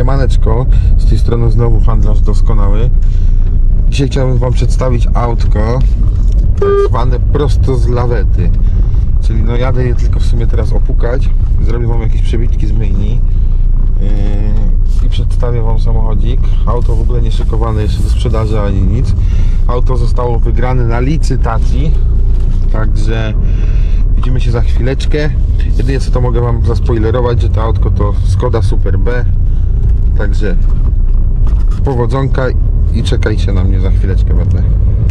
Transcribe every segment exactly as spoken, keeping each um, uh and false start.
Siemaneczko, z tej strony znowu handlarz doskonały. Dzisiaj chciałbym wam przedstawić autko tak zwane prosto z lawety. Czyli no jadę je tylko w sumie teraz opukać. Zrobię wam jakieś przebitki z myjni yy, i przedstawię wam samochodzik. Auto w ogóle nie szykowane jeszcze do sprzedaży ani nic. Auto zostało wygrane na licytacji, także widzimy się za chwileczkę. Jedynie co to mogę wam zaspoilerować, że to autko to Skoda Super B. Także powodzonka i czekajcie na mnie, za chwileczkę będę.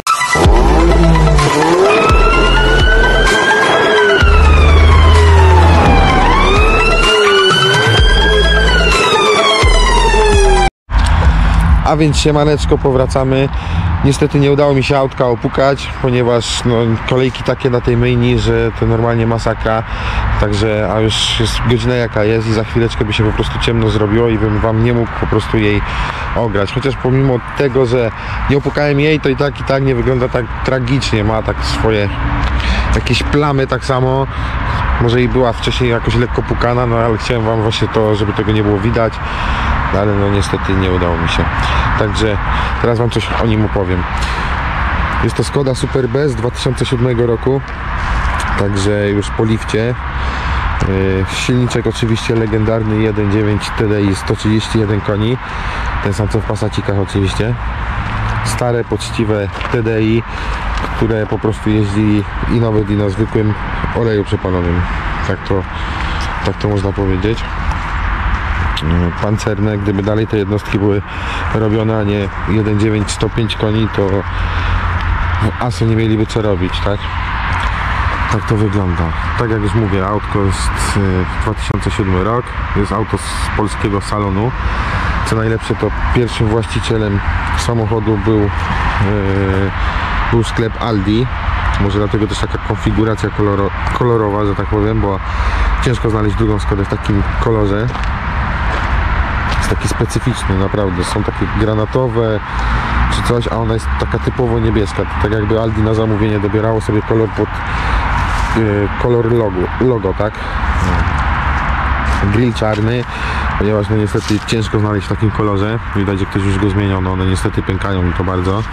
A więc siemaneczko, powracamy. Niestety nie udało mi się autka opukać, ponieważ no, kolejki takie na tej myjni, że to normalnie masakra. Także, a już jest godzina jaka jest i za chwileczkę by się po prostu ciemno zrobiło i bym wam nie mógł po prostu jej ograć. Chociaż pomimo tego, że nie opukałem jej, to i tak i tak nie wygląda tak tragicznie. Ma tak swoje jakieś plamy tak samo. Może i była wcześniej jakoś lekko pukana, no ale chciałem wam właśnie to, żeby tego nie było widać. Ale no niestety nie udało mi się. Także teraz wam coś o nim opowiem. Jest to Skoda Super B z dwa tysiące siódmego roku. Także już po lifcie. Silniczek oczywiście legendarny jeden dziewięć T D I, sto trzydzieści jeden koni. Ten sam co w Passacikach oczywiście. Stare, poczciwe T D I, które po prostu jeździ i nawet i na zwykłym oleju przepalonym. Tak to, tak to można powiedzieć. Pancerne, gdyby dalej te jednostki były robione, a nie jeden dziewięć sto pięć koni, to w Asu nie mieliby co robić, tak? Tak to wygląda. Tak jak już mówię, autko jest dwa tysiące siódmy rok, jest auto z polskiego salonu. Co najlepsze, to pierwszym właścicielem samochodu był, yy, był sklep Aldi. Może dlatego też taka konfiguracja koloro, kolorowa, że tak powiem, bo ciężko znaleźć drugą Skodę w takim kolorze. Jest taki specyficzny, naprawdę. Są takie granatowe czy coś, a ona jest taka typowo niebieska. To tak jakby Aldi na zamówienie dobierało sobie kolor pod yy, kolor logo, logo, tak? Grill czarny, ponieważ no niestety ciężko znaleźć w takim kolorze. Widać, że ktoś już go zmieniał, no one niestety pękają mi to bardzo.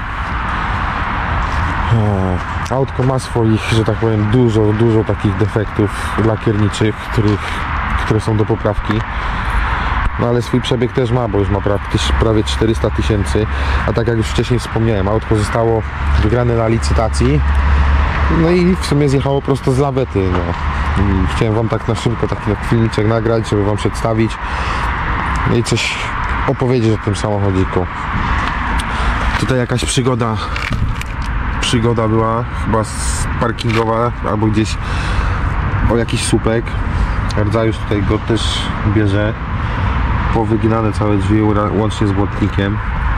Autko ma swoich, że tak powiem, dużo, dużo takich defektów lakierniczych, których, które są do poprawki. No ale swój przebieg też ma, bo już ma prawie czterysta tysięcy. A tak jak już wcześniej wspomniałem, autko zostało wygrane na licytacji. No i w sumie zjechało prosto z lawety. No. I chciałem wam tak na szybko taki filmiczek nagrać, żeby wam przedstawić. No i coś opowiedzieć o tym samochodziku. Tutaj jakaś przygoda Przygoda była chyba parkingowa albo gdzieś o jakiś słupek. Rdzajusz tutaj go też bierze. Powyginane całe drzwi łącznie z błotnikiem.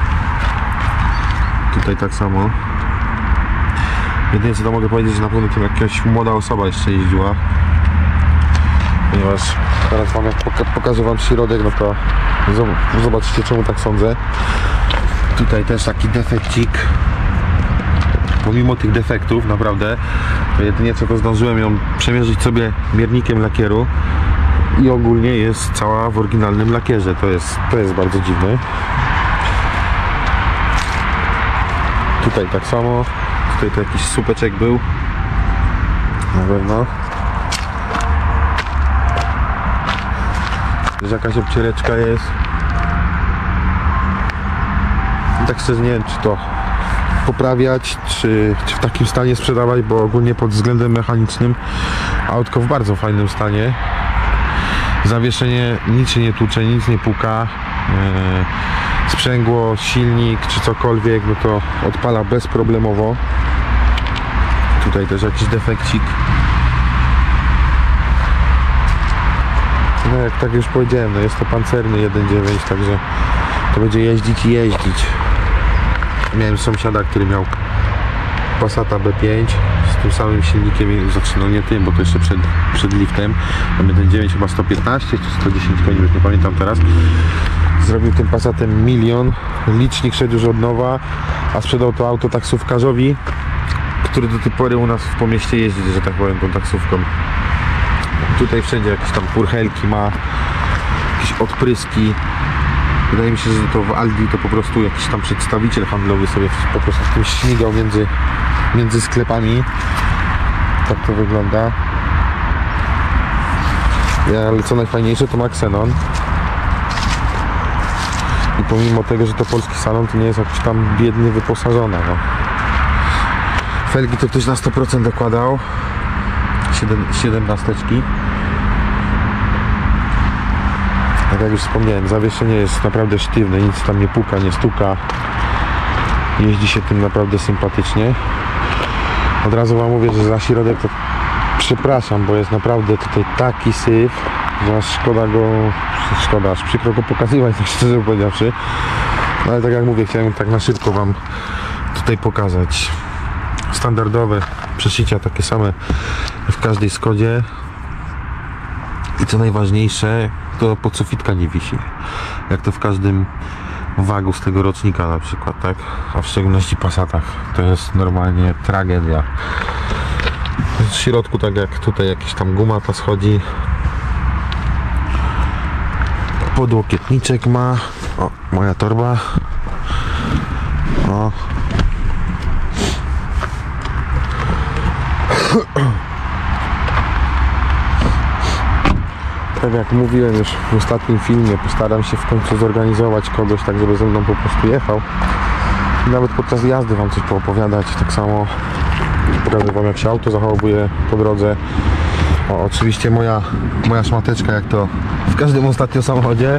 Tutaj tak samo. Jedynie co to mogę powiedzieć, że na pewno tym jakaś młoda osoba jeszcze jeździła. Ponieważ teraz wam, jak poka pokażę wam środek, no to zobaczycie czemu tak sądzę. Tutaj też taki defekcik. Pomimo tych defektów, naprawdę, to jedynie co to zdążyłem ją przemierzyć sobie miernikiem lakieru i ogólnie jest cała w oryginalnym lakierze. To jest, to jest bardzo dziwne. Tutaj tak samo. Tutaj to jakiś słupeczek był. Na pewno. Też jakaś obciereczka jest. I tak szczerze nie wiem, czy to poprawiać, czy, czy w takim stanie sprzedawać, bo ogólnie pod względem mechanicznym autko w bardzo fajnym stanie. Zawieszenie nic się nie tłucze, nic nie puka. Yy, sprzęgło, silnik czy cokolwiek, no to odpala bezproblemowo. Tutaj też jakiś defekcik. No jak tak już powiedziałem, no jest to pancerny jeden dziewięć, także to będzie jeździć i jeździć. Miałem sąsiada, który miał Passata B pięć z tym samym silnikiem, znaczy no nie tym, bo to jeszcze przed, przed liftem. Tam jeden dziewięć chyba sto piętnaście czy sto dziesięć koni, już nie pamiętam teraz. Zrobił tym Passatem milion, licznik szedł już od nowa, a sprzedał to auto taksówkarzowi, który do tej pory u nas w pomieście jeździ, że tak powiem, tą taksówką. Tutaj wszędzie jakieś tam purchelki ma, jakieś odpryski. Wydaje mi się, że to w Aldi to po prostu jakiś tam przedstawiciel handlowy sobie po prostu w tym śmigał między, między sklepami. Tak to wygląda. Ja, ale co najfajniejsze, to ma ksenon. I pomimo tego, że to polski salon, to nie jest jakoś tam biednie wyposażona. No. Felgi to ktoś na sto procent dokładał. siedemnasteczki. Tak jak już wspomniałem, zawieszenie jest naprawdę sztywne, nic tam nie puka, nie stuka. Jeździ się tym naprawdę sympatycznie. Od razu wam mówię, że za środek to przepraszam, bo jest naprawdę tutaj taki syf, że aż szkoda go, szkoda, aż przykro go pokazywać, tak szczerze powiedziawszy. No ale tak jak mówię, chciałem tak na szybko wam tutaj pokazać. Standardowe przeszycia, takie same w każdej Skodzie. I co najważniejsze, to podsufitka nie wisi, jak to w każdym wagu z tego rocznika na przykład, tak? A w szczególności Passatach to jest normalnie tragedia. W środku, tak jak tutaj, jakiś tam gumata schodzi. Podłokietniczek ma. O, moja torba. O. Tak jak mówiłem już w ostatnim filmie, postaram się w końcu zorganizować kogoś tak, żeby ze mną po prostu jechał. I nawet podczas jazdy wam coś poopowiadać. Tak samo pokażę wam, jak się auto zachowuje po drodze. O, oczywiście moja, moja szmateczka, jak to w każdym ostatnio samochodzie.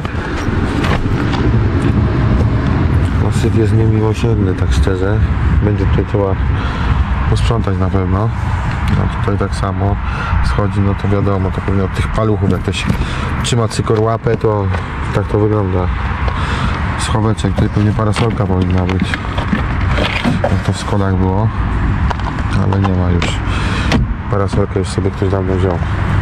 No, syf jest niemiłosierny, tak szczerze. Będzie tutaj trzeba posprzątać na pewno. No tutaj tak samo schodzi, no to wiadomo, to pewnie od tych paluchów, jak ktoś trzyma cykor łapę, to tak to wygląda. Schoweczek, tutaj pewnie parasolka powinna być, jak to w Skodach było, ale nie ma już. Parasolkę już sobie ktoś dawno wziął.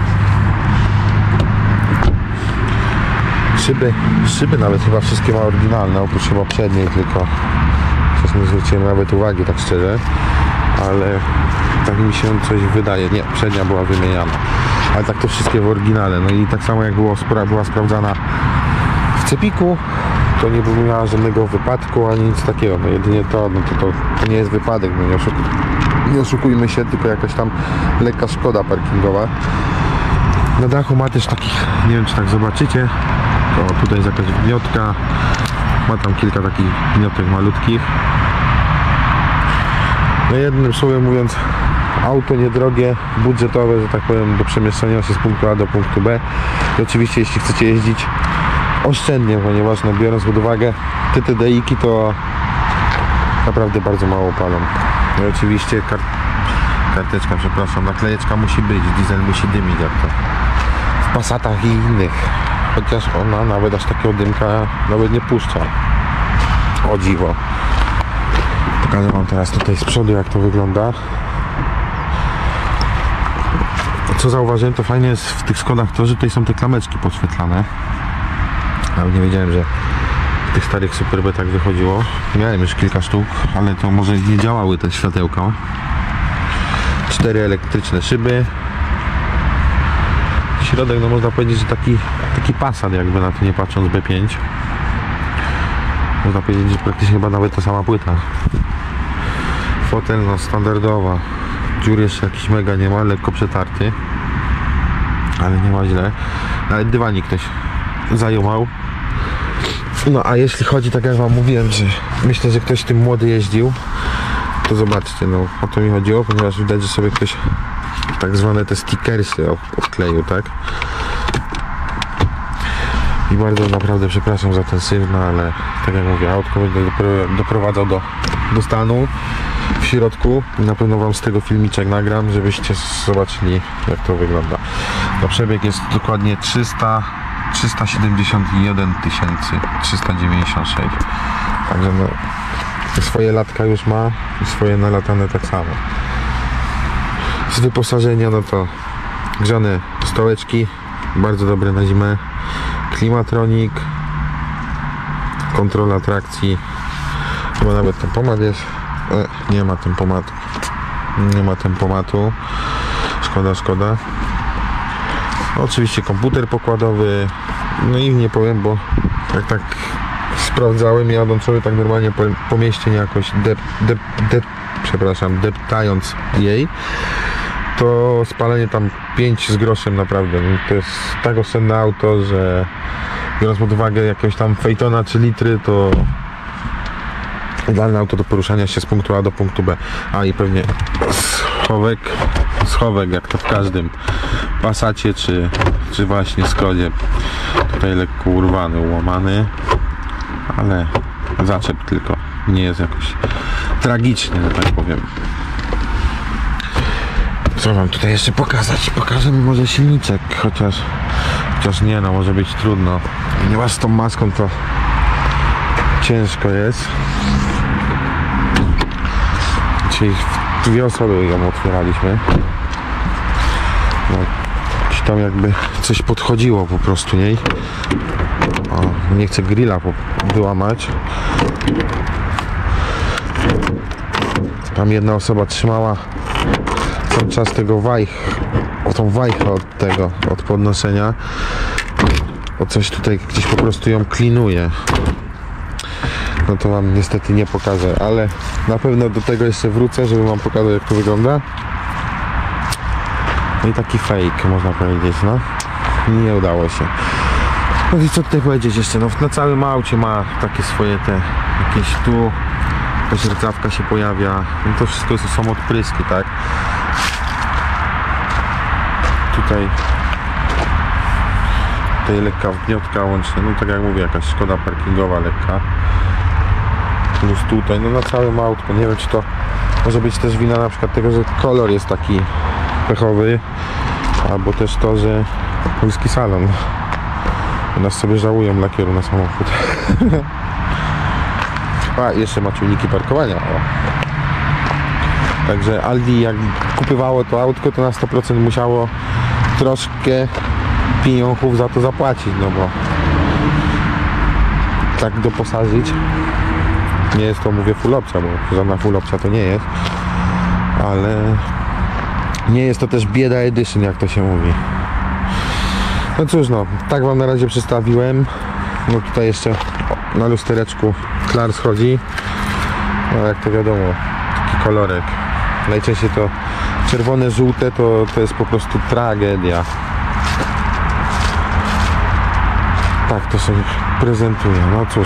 Szyby, szyby nawet chyba wszystkie ma oryginalne, oprócz chyba przedniej tylko. Coś nie zwróciłem nawet uwagi, tak szczerze, ale tak mi się coś wydaje. Nie, przednia była wymieniana, ale tak to wszystkie w oryginale. No i tak samo jak było, była sprawdzana w cepiku, to nie miała żadnego wypadku ani nic takiego. No jedynie to, no to, to, to nie jest wypadek, no nie, oszuk nie oszukujmy się, tylko jakaś tam lekka szkoda parkingowa. Na dachu ma też takich, nie wiem czy tak zobaczycie, to tutaj jest jakaś gniotka, ma tam kilka takich gniotek malutkich. No jednym słowem mówiąc, auto niedrogie, budżetowe, że tak powiem, do przemieszczania się z punktu A do punktu B. I oczywiście jeśli chcecie jeździć oszczędnie, ponieważ no, biorąc pod uwagę te T D I-ki, to naprawdę bardzo mało palą. No i oczywiście kart karteczka, przepraszam, naklejeczka musi być, diesel musi dymić jak to w Passatach i innych. Chociaż ona nawet aż takiego dymka nawet nie puszcza. O dziwo. Pokażę wam teraz tutaj z przodu, jak to wygląda. Co zauważyłem, to fajnie jest w tych Skodach to, że tutaj są te klameczki podświetlane. Ale nie wiedziałem, że w tych starych Superbetach wychodziło. Miałem już kilka sztuk, ale to może nie działały te światełka. Cztery elektryczne szyby. Środek, no można powiedzieć, że taki, taki Passat, jakby na to nie patrząc, B pięć. Można powiedzieć, że praktycznie chyba nawet ta sama płyta. Fotel, no standardowa. Dziur jeszcze jakiś mega nie ma, lekko przetarty. Ale nie ma źle. Nawet dywanik ktoś zajumał. No a jeśli chodzi, tak jak wam mówiłem, że myślę, że ktoś tym młody jeździł, to zobaczcie, no o to mi chodziło, ponieważ widać, że sobie ktoś tak zwane te stickersy odkleił, tak? I bardzo naprawdę przepraszam za ten syf, no ale tak jak mówię, autko będę doprowadzał do, do stanu w środku i na pewno wam z tego filmiczek nagram, żebyście zobaczyli, jak to wygląda. No przebieg jest dokładnie trzysta, trzysta siedemdziesiąt jeden tysięcy trzysta dziewięćdziesiąt sześć. Także no, swoje latka już ma i swoje nalatane tak samo. Z wyposażenia, no to grzane stołeczki, bardzo dobre na zimę, klimatronik, kontrola trakcji, chyba nawet tempomat jest, e, nie ma tempomatu, nie ma tempomatu, szkoda, szkoda. Oczywiście komputer pokładowy, no i nie powiem, bo jak tak sprawdzałem jadąc sobie tak normalnie po, po mieście, nie jakoś dep, dep, dep, przepraszam, deptając jej, to spalenie tam pięć z groszem naprawdę. To jest tak oszczędne auto, że biorąc pod uwagę jakiegoś tam Phaetona czy litry, to idealne auto do poruszania się z punktu A do punktu B. A i pewnie schowek, schowek jak to w każdym Passacie czy, czy właśnie Skodzie. Tutaj lekko urwany, ułamany, ale zaczep tylko, nie jest jakoś tragiczny, że tak powiem. Co wam tutaj jeszcze pokazać? Pokażę mi może silniczek, chociaż chociaż nie, no może być trudno. Ponieważ z tą maską to ciężko jest. Dzisiaj w dwie osoby ją otwieraliśmy. No, gdzieś tam jakby coś podchodziło po prostu niej. O, nie chcę grilla wyłamać. Tam jedna osoba trzymała cały czas tego wajch, o tą wajchę od tego, od podnoszenia. O coś tutaj gdzieś po prostu ją klinuje. No to wam niestety nie pokażę, ale na pewno do tego jeszcze wrócę, żeby wam pokazać, jak to wygląda. No i taki fake, można powiedzieć, no. Nie udało się. No i co tutaj powiedzieć jeszcze, no na całym aucie ma takie swoje te, jakieś tu, jakaś rdzawka się pojawia. No to wszystko są odpryski, tak. Tutaj tutaj lekka wgniotka łącznie, no tak jak mówię, jakaś szkoda parkingowa lekka. Plus tutaj, no na całym autku, nie wiem, czy to może być też wina na przykład tego, że kolor jest taki pechowy, albo też to, że polski salon. U nas sobie żałują lakieru na samochód. A, jeszcze ma czujniki parkowania. O. Także Aldi jak kupywało to autko, to na sto procent musiało troszkę pieniążków za to zapłacić, no bo tak doposażyć. Nie jest to, mówię, full opcja, bo żadna full opcja to nie jest, ale nie jest to też bieda edition, jak to się mówi. No cóż, no, tak wam na razie przedstawiłem. No tutaj jeszcze na lustereczku klar schodzi. No jak to wiadomo, taki kolorek. Najczęściej to czerwone, żółte to, to jest po prostu tragedia. Tak to się prezentuje. No cóż,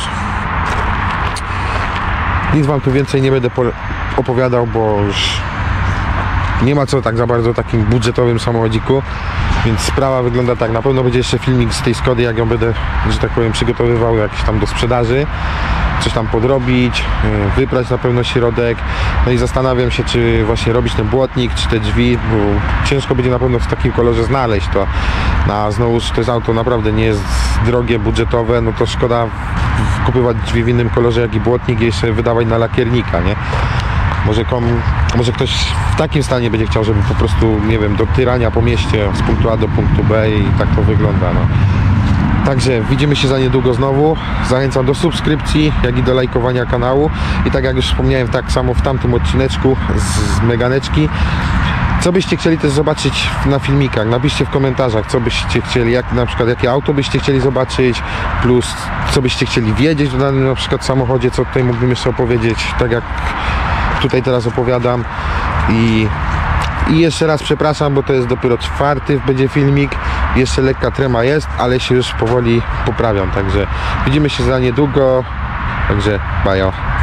nic wam tu więcej nie będę opowiadał, bo już nie ma co tak za bardzo o takim budżetowym samochodziku, więc sprawa wygląda tak. Na pewno będzie jeszcze filmik z tej Skody, jak ją będę, że tak powiem, przygotowywał jakieś tam do sprzedaży, coś tam podrobić, wyprać na pewno środek. No i zastanawiam się, czy właśnie robić ten błotnik, czy te drzwi, bo ciężko będzie na pewno w takim kolorze znaleźć to. A znowuż to jest auto naprawdę nie jest drogie, budżetowe, no to szkoda kupować drzwi w innym kolorze jak i błotnik i jeszcze wydawać na lakiernika, nie? Może, kom, może ktoś w takim stanie będzie chciał, żeby po prostu, nie wiem, do tyrania po mieście z punktu A do punktu B i tak to wygląda, no. Także widzimy się za niedługo znowu. Zachęcam do subskrypcji, jak i do lajkowania kanału. I tak jak już wspomniałem, tak samo w tamtym odcineczku z, z Meganeczki. Co byście chcieli też zobaczyć na filmikach? Napiszcie w komentarzach, co byście chcieli, jak, na przykład jakie auto byście chcieli zobaczyć, plus co byście chcieli wiedzieć o danym na przykład samochodzie, co tutaj mógłbym jeszcze opowiedzieć, tak jak tutaj teraz opowiadam. I, i jeszcze raz przepraszam, bo to jest dopiero czwarty będzie filmik, jeszcze lekka trema jest, ale się już powoli poprawiam, także widzimy się za niedługo, także bajo.